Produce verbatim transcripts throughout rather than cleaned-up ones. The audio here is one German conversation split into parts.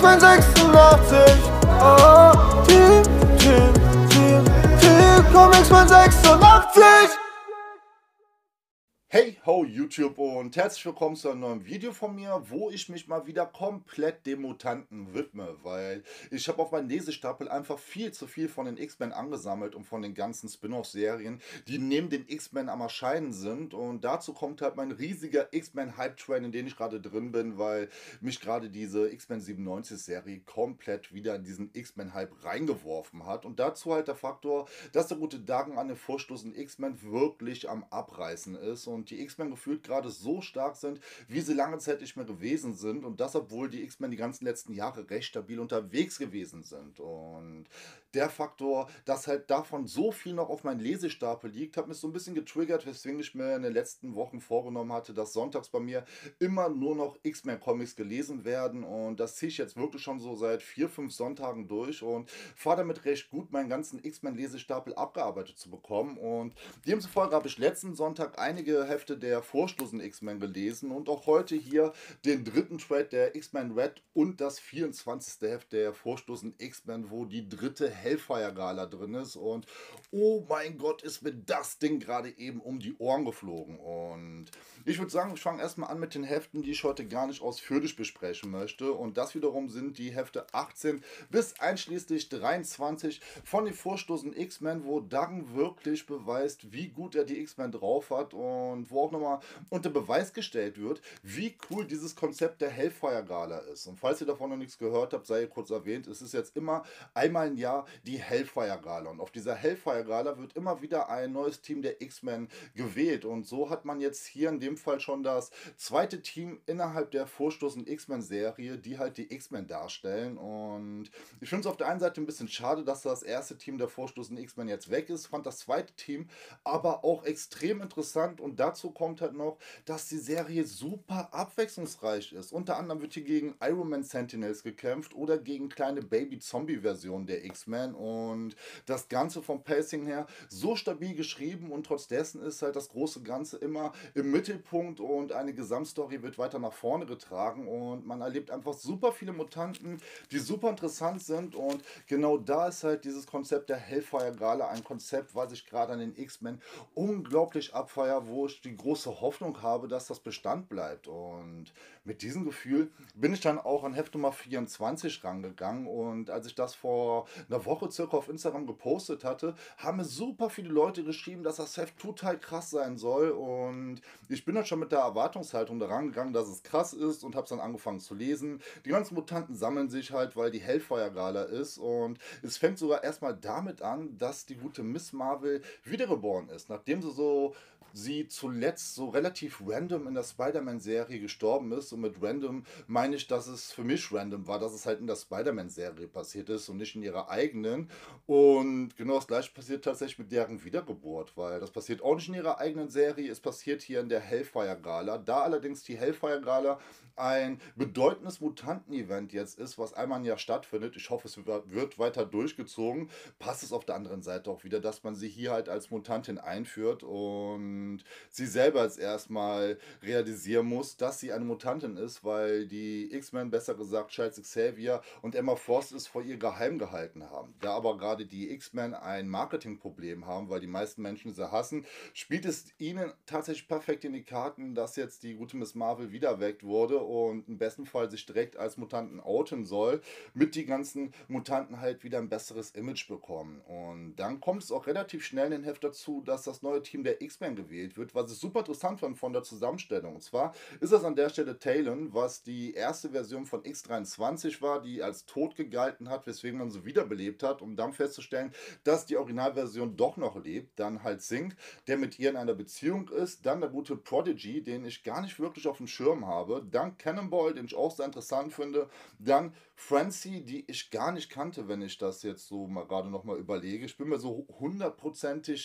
X-Men sechsundachtzig. Oh, Team, Team, Team, Team Comics von sechsundachtzig. Hey ho YouTube und herzlich willkommen zu einem neuen Video von mir, wo ich mich mal wieder komplett dem Mutanten widme, weil ich habe auf meinem Lesestapel einfach viel zu viel von den X-Men angesammelt und von den ganzen Spin-off-Serien, die neben den X-Men am Erscheinen sind, und dazu kommt halt mein riesiger X-Men-Hype-Train, in dem ich gerade drin bin, weil mich gerade diese X-Men siebenundneunzig-Serie komplett wieder in diesen X-Men-Hype reingeworfen hat, und dazu halt der Faktor, dass der gute Dagen an den vorstoßenden X-Men wirklich am Abreißen ist und die X-Men gefühlt gerade so stark sind, wie sie lange Zeit nicht mehr gewesen sind, und das, obwohl die X-Men die ganzen letzten Jahre recht stabil unterwegs gewesen sind. Und der Faktor, dass halt davon so viel noch auf meinem Lesestapel liegt, hat mich so ein bisschen getriggert, weswegen ich mir in den letzten Wochen vorgenommen hatte, dass sonntags bei mir immer nur noch X-Men-Comics gelesen werden, und das ziehe ich jetzt wirklich schon so seit vier, fünf Sonntagen durch und fahre damit recht gut, meinen ganzen X-Men-Lesestapel abgearbeitet zu bekommen. Und demzufolge habe ich letzten Sonntag einige Hefte der vorstoßenden X-Men gelesen und auch heute hier den dritten Trade der X-Men Red und das vierundzwanzigste Heft der vorstoßenden X-Men, wo die dritte Hellfire-Gala drin ist, und oh mein Gott, ist mir das Ding gerade eben um die Ohren geflogen. Und ich würde sagen, ich fange erstmal an mit den Heften, die ich heute gar nicht ausführlich besprechen möchte, und das wiederum sind die Hefte achtzehn bis einschließlich dreiundzwanzig von den vorstoßenden X-Men, wo Dagen wirklich beweist, wie gut er die X-Men drauf hat, und wo auch nochmal unter Beweis gestellt wird, wie cool dieses Konzept der Hellfire Gala ist. Und falls ihr davon noch nichts gehört habt, sei hier kurz erwähnt, es ist jetzt immer einmal im Jahr die Hellfire Gala, und auf dieser Hellfire Gala wird immer wieder ein neues Team der X-Men gewählt, und so hat man jetzt hier in dem Fall schon das zweite Team innerhalb der vorstoßenden X-Men-Serie, die halt die X-Men darstellen. Und ich finde es auf der einen Seite ein bisschen schade, dass das erste Team der vorstoßenden X-Men jetzt weg ist, fand das zweite Team aber auch extrem interessant, und dazu kommt halt noch, dass die Serie super abwechslungsreich ist. Unter anderem wird hier gegen Iron Man Sentinels gekämpft oder gegen kleine Baby-Zombie-Versionen der X-Men, und das Ganze vom Pacing her so stabil geschrieben, und trotz dessen ist halt das große Ganze immer im Mittelpunkt und eine Gesamtstory wird weiter nach vorne getragen, und man erlebt einfach super viele Mutanten, die super interessant sind, und genau da ist halt dieses Konzept der Hellfire Gala ein Konzept, was ich gerade an den X-Men unglaublich abfeier, wo ich die große Hoffnung habe, dass das Bestand bleibt. Und mit diesem Gefühl bin ich dann auch an Heft Nummer vierundzwanzig rangegangen, und als ich das vor einer Woche circa auf Instagram gepostet hatte, haben mir super viele Leute geschrieben, dass das Heft total krass sein soll, und ich bin dann schon mit der Erwartungshaltung da rangegangen, dass es krass ist, und habe es dann angefangen zu lesen. Die ganzen Mutanten sammeln sich halt, weil die Hellfire Gala ist, und es fängt sogar erstmal damit an, dass die gute Miss Marvel wiedergeboren ist, nachdem sie so sie zuletzt so relativ random in der Spider-Man-Serie gestorben ist. Und mit random meine ich, dass es für mich random war, dass es halt in der Spider-Man-Serie passiert ist und nicht in ihrer eigenen. Und genau das gleiche passiert tatsächlich mit deren Wiedergeburt, weil das passiert auch nicht in ihrer eigenen Serie, es passiert hier in der Hellfire Gala. Da allerdings die Hellfire Gala ein bedeutendes Mutanten-Event jetzt ist, was einmal im Jahr stattfindet, ich hoffe, es wird weiter durchgezogen, passt es auf der anderen Seite auch wieder, dass man sie hier halt als Mutantin einführt und sie selber jetzt erstmal realisieren muss, dass sie eine Mutantin ist, weil die X-Men, besser gesagt Charles Xavier und Emma Frost, es vor ihr geheim gehalten haben. Da aber gerade die X-Men ein Marketingproblem haben, weil die meisten Menschen sie hassen, spielt es ihnen tatsächlich perfekt in die Karten, dass jetzt die gute Miss Marvel wiedererweckt wurde und im besten Fall sich direkt als Mutanten outen soll, mit die ganzen Mutanten halt wieder ein besseres Image bekommen. Und dann kommt es auch relativ schnell in den Heft dazu, dass das neue Team der X-Men gewählt wird, was ich super interessant fand von der Zusammenstellung. Und zwar ist das an der Stelle Talon, was die erste Version von X dreiundzwanzig war, die als tot gegalten hat, weswegen man sie wiederbelebt hat, um dann festzustellen, dass die Originalversion doch noch lebt. Dann halt Synch, der mit ihr in einer Beziehung ist. Dann der gute Prodigy, den ich gar nicht wirklich auf dem Schirm habe. Dann Cannonball, den ich auch sehr interessant finde. Dann Francie, die ich gar nicht kannte, wenn ich das jetzt so mal gerade nochmal überlege. Ich bin mir so hundertprozentig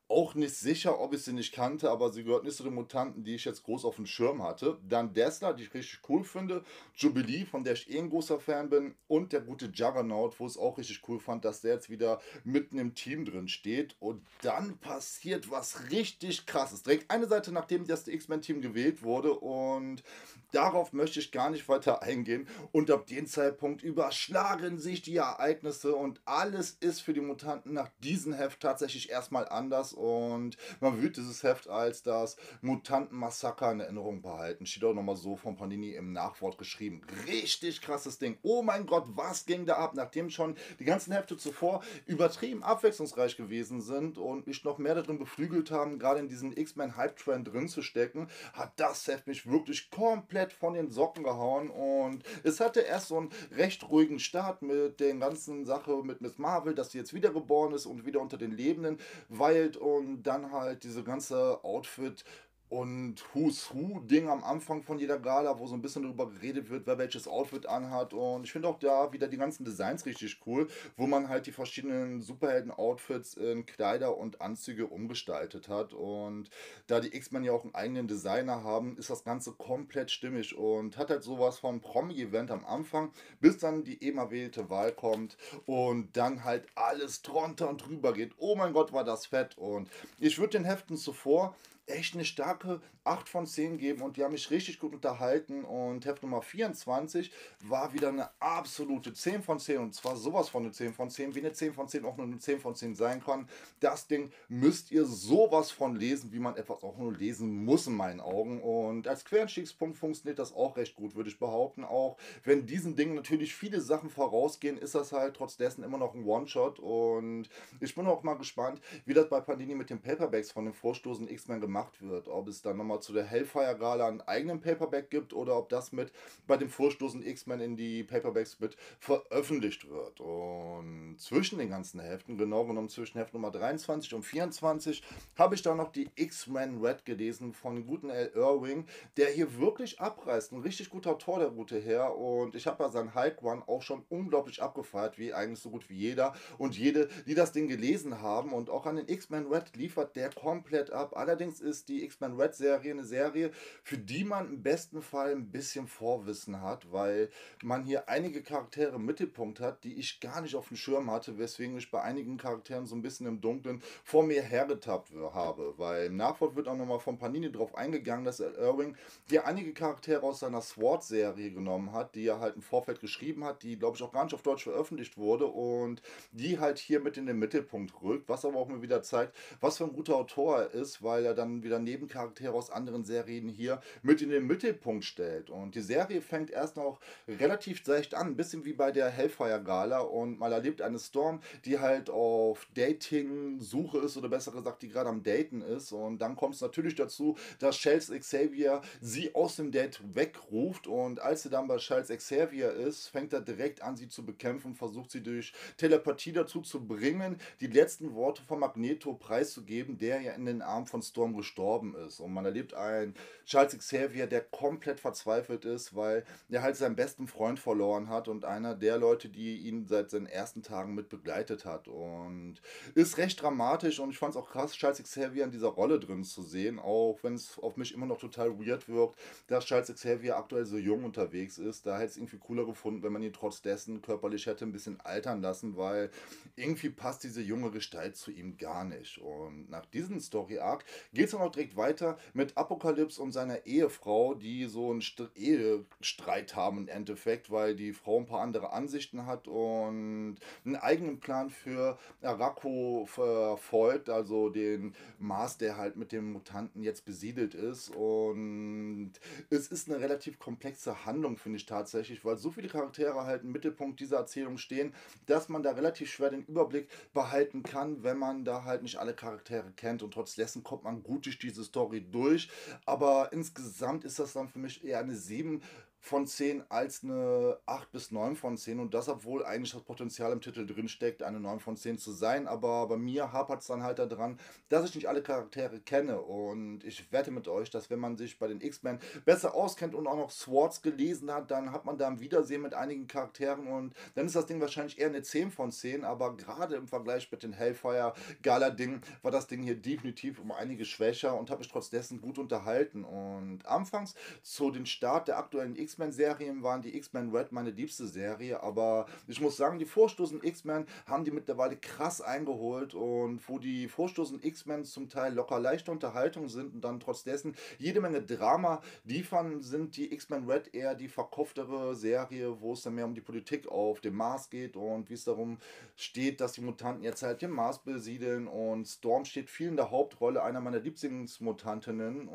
auch nicht sicher, ob ich sie nicht kannte, aber sie gehört nicht zu den Mutanten, die ich jetzt groß auf dem Schirm hatte. Dann Dazzler, die ich richtig cool finde. Jubilee, von der ich eh ein großer Fan bin. Und der gute Juggernaut, wo ich es auch richtig cool fand, dass der jetzt wieder mitten im Team drin steht. Und dann passiert was richtig krasses. Direkt eine Seite, nachdem das X-Men-Team gewählt wurde. Und darauf möchte ich gar nicht weiter eingehen. Und ab dem Zeitpunkt überschlagen sich die Ereignisse und alles ist für die Mutanten nach diesem Heft tatsächlich erstmal anders und man wird dieses Heft als das Mutantenmassaker in Erinnerung behalten. Steht auch nochmal so von Panini im Nachwort geschrieben. Richtig krasses Ding. Oh mein Gott, was ging da ab? Nachdem schon die ganzen Hefte zuvor übertrieben abwechslungsreich gewesen sind und mich noch mehr darin beflügelt haben, gerade in diesen X-Men-Hype-Trend drin zu stecken, hat das Heft mich wirklich komplett von den Socken gehauen und es hatte erst so einen recht ruhigen Start mit der ganzen Sache mit Miss Marvel, dass sie jetzt wiedergeboren ist und wieder unter den Lebenden weilt und dann halt diese ganze Outfit und Who's Who Ding am Anfang von jeder Gala, wo so ein bisschen darüber geredet wird, wer welches Outfit anhat. Und ich finde auch da wieder die ganzen Designs richtig cool, wo man halt die verschiedenen Superhelden-Outfits in Kleider und Anzüge umgestaltet hat. Und da die X-Men ja auch einen eigenen Designer haben, ist das Ganze komplett stimmig und hat halt sowas von Promi-Event am Anfang, bis dann die eben erwählte Wahl kommt und dann halt alles drunter und drüber geht. Oh mein Gott, war das fett. Und ich würde den Heften zuvor echt eine starke acht von zehn geben und die haben mich richtig gut unterhalten und Heft Nummer vierundzwanzig war wieder eine absolute zehn von zehn und zwar sowas von eine zehn von zehn, wie eine zehn von zehn auch nur eine zehn von zehn sein kann. Das Ding müsst ihr sowas von lesen, wie man etwas auch nur lesen muss in meinen Augen und als Quereinstiegspunkt funktioniert das auch recht gut, würde ich behaupten. Auch wenn diesen Dingen natürlich viele Sachen vorausgehen, ist das halt trotz dessen immer noch ein One-Shot und ich bin auch mal gespannt, wie das bei Panini mit den Paperbacks von den Vorstoßen X-Men gemacht wird. Ob es dann nochmal zu der Hellfire Gala einen eigenen Paperback gibt oder ob das mit bei dem Vorstoßen X-Men in die Paperbacks mit veröffentlicht wird. Und zwischen den ganzen Heften, genau genommen zwischen Heft Nummer dreiundzwanzig und vierundzwanzig, habe ich da noch die X-Men Red gelesen von dem guten Al Irving, der hier wirklich abreißt. Ein richtig guter Autor, der gute Herr. Und ich habe ja seinen Hulk Run auch schon unglaublich abgefeiert, wie eigentlich so gut wie jeder. Und jede, die das Ding gelesen haben und auch an den X-Men Red liefert der komplett ab. Allerdings ist die X-Men Red Serie eine Serie, für die man im besten Fall ein bisschen Vorwissen hat, weil man hier einige Charaktere im Mittelpunkt hat, die ich gar nicht auf dem Schirm hatte, weswegen ich bei einigen Charakteren so ein bisschen im Dunkeln vor mir hergetappt habe, weil im Nachwort wird auch nochmal von Panini drauf eingegangen, dass Irving hier einige Charaktere aus seiner SWORD-Serie genommen hat, die er halt im Vorfeld geschrieben hat, die glaube ich auch gar nicht auf Deutsch veröffentlicht wurde und die halt hier mit in den Mittelpunkt rückt, was aber auch mir wieder zeigt, was für ein guter Autor er ist, weil er dann wieder Nebencharaktere aus anderen Serien hier mit in den Mittelpunkt stellt. Und die Serie fängt erst noch relativ seicht an, ein bisschen wie bei der Hellfire Gala und man erlebt eine Storm, die halt auf Dating-Suche ist oder besser gesagt, die gerade am Daten ist und dann kommt es natürlich dazu, dass Charles Xavier sie aus dem Date wegruft und als sie dann bei Charles Xavier ist, fängt er direkt an, sie zu bekämpfen, versucht sie durch Telepathie dazu zu bringen, die letzten Worte von Magneto preiszugeben, der ja in den Armen von Storm gestorben ist. Und man erlebt einen Charles Xavier, der komplett verzweifelt ist, weil er halt seinen besten Freund verloren hat und einer der Leute, die ihn seit seinen ersten Tagen mit begleitet hat. Und ist recht dramatisch und ich fand es auch krass, Charles Xavier in dieser Rolle drin zu sehen, auch wenn es auf mich immer noch total weird wirkt, dass Charles Xavier aktuell so jung unterwegs ist. Da hätte es irgendwie cooler gefunden, wenn man ihn trotz dessen körperlich hätte ein bisschen altern lassen, weil irgendwie passt diese junge Gestalt zu ihm gar nicht. Und nach diesem Story-Arc geht es dann auch direkt weiter mit Apokalypse und seiner Ehefrau, die so einen St Ehestreit haben im Endeffekt, weil die Frau ein paar andere Ansichten hat und einen eigenen Plan für Arakko verfolgt, also den Mars, der halt mit dem Mutanten jetzt besiedelt ist. Und es ist eine relativ komplexe Handlung, finde ich tatsächlich, weil so viele Charaktere halt im Mittelpunkt dieser Erzählung stehen, dass man da relativ schwer den Überblick behalten kann, wenn man da halt nicht alle Charaktere kennt und trotz dessen kommt man gut durch diese Story durch, aber insgesamt ist das dann für mich eher eine sieben von zehn als eine acht bis neun von zehn, und das, obwohl eigentlich das Potenzial im Titel drin steckt, eine neun von zehn zu sein. Aber bei mir hapert es dann halt daran, dass ich nicht alle Charaktere kenne, und ich wette mit euch, dass wenn man sich bei den X-Men besser auskennt und auch noch Swords gelesen hat, dann hat man da ein Wiedersehen mit einigen Charakteren, und dann ist das Ding wahrscheinlich eher eine zehn von zehn, aber gerade im Vergleich mit den Hellfire Gala Ding war das Ding hier definitiv um einige schwächer und habe mich trotz dessen gut unterhalten. Und anfangs zu den Start der aktuellen X-Men-Serien waren die X-Men Red meine liebste Serie, aber ich muss sagen, die vorstoßen X-Men haben die mittlerweile krass eingeholt, und wo die vorstoßen X-Men zum Teil locker leichte Unterhaltung sind und dann trotz dessen jede Menge Drama liefern, sind die X-Men Red eher die verkauftere Serie, wo es dann mehr um die Politik auf dem Mars geht und wie es darum steht, dass die Mutanten jetzt halt den Mars besiedeln, und Storm steht viel in der Hauptrolle, einer meiner Lieblingsmutantinnen,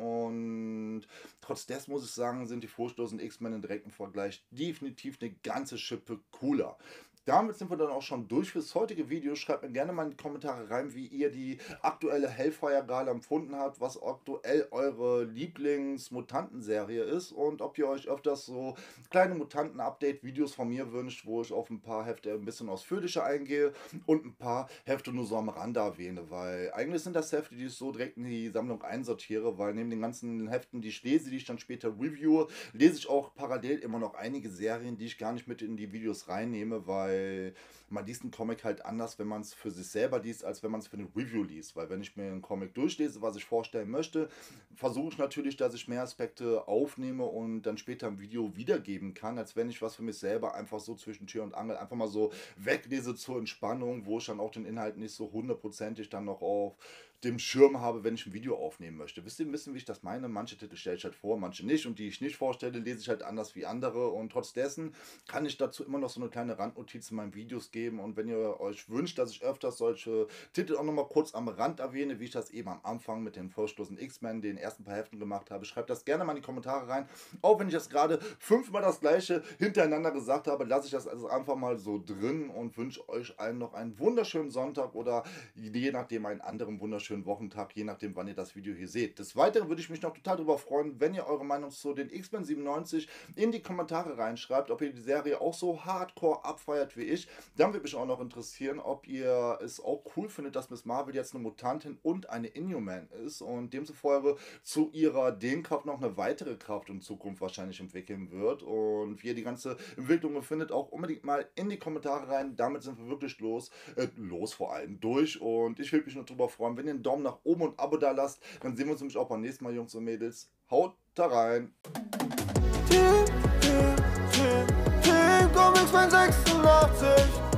und trotz dessen muss ich sagen, sind die vorstoßenden X-Men im direkten Vergleich definitiv eine ganze Schippe cooler. Damit sind wir dann auch schon durch fürs heutige Video. Schreibt mir gerne mal in die Kommentare rein, wie ihr die aktuelle Hellfire Gala empfunden habt, was aktuell eure Lieblingsmutanten-Serie ist und ob ihr euch öfters so kleine Mutanten-Update-Videos von mir wünscht, wo ich auf ein paar Hefte ein bisschen ausführlicher eingehe und ein paar Hefte nur so am Rande erwähne, weil eigentlich sind das Hefte, die ich so direkt in die Sammlung einsortiere, weil neben den ganzen Heften, die ich lese, die ich dann später reviewe, lese ich auch parallel immer noch einige Serien, die ich gar nicht mit in die Videos reinnehme, weil Weil man liest einen Comic halt anders, wenn man es für sich selber liest, als wenn man es für eine Review liest. Weil wenn ich mir einen Comic durchlese, was ich vorstellen möchte, versuche ich natürlich, dass ich mehr Aspekte aufnehme und dann später im Video wiedergeben kann, als wenn ich was für mich selber einfach so zwischen Tür und Angel einfach mal so weglese zur Entspannung, wo ich dann auch den Inhalt nicht so hundertprozentig dann noch auf dem Schirm habe, wenn ich ein Video aufnehmen möchte. Wisst ihr ein bisschen, wie ich das meine? Manche Titel stelle ich halt vor, manche nicht, und die ich nicht vorstelle, lese ich halt anders wie andere, und trotz dessen kann ich dazu immer noch so eine kleine Randnotiz in meinen Videos geben, und wenn ihr euch wünscht, dass ich öfters solche Titel auch nochmal kurz am Rand erwähne, wie ich das eben am Anfang mit den vorstoßenden X-Men, den ersten paar Heften gemacht habe, schreibt das gerne mal in die Kommentare rein. Auch wenn ich das gerade fünfmal das gleiche hintereinander gesagt habe, lasse ich das also einfach mal so drin und wünsche euch allen noch einen wunderschönen Sonntag oder je nachdem einen anderen wunderschönen Wochentag, je nachdem, wann ihr das Video hier seht. Des Weiteren würde ich mich noch total darüber freuen, wenn ihr eure Meinung zu den X-Men siebenundneunzig in die Kommentare reinschreibt, ob ihr die Serie auch so hardcore abfeiert wie ich. Dann würde mich auch noch interessieren, ob ihr es auch cool findet, dass Miss Marvel jetzt eine Mutantin und eine Inhuman ist und demzufolge zu ihrer Dehnkraft noch eine weitere Kraft in Zukunft wahrscheinlich entwickeln wird, und wie ihr die ganze Entwicklung findet, auch unbedingt mal in die Kommentare rein. Damit sind wir wirklich los, äh, los vor allem durch, und ich würde mich nur darüber freuen, wenn ihr einen Daumen nach oben und ein Abo da lasst. Dann sehen wir uns nämlich auch beim nächsten Mal, Jungs und Mädels. Haut da rein! Team, Team, Team, Team Comics sechsundachtzig.